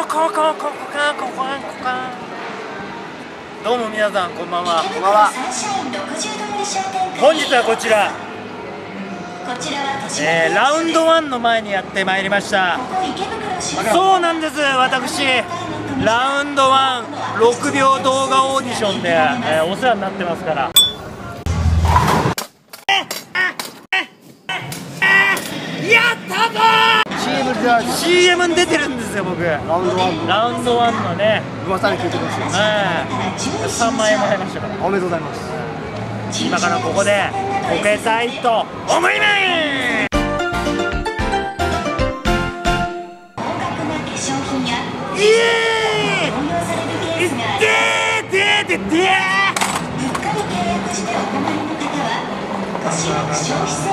どうも皆さんこんばんは。こんばんは。本日はこちら、ラウンド1の前にやってまいりました。そうなんです、私ラウンド16秒動画オーディションで、お世話になってますから。やったぞー。CM に出てるんですよ、僕。ラウンド1のね、 噂に聞いてます。 3万円もらいましたから。 おめでとうございます。 今からここでこけたいと思います。イエーイ。いってーてーてーてー。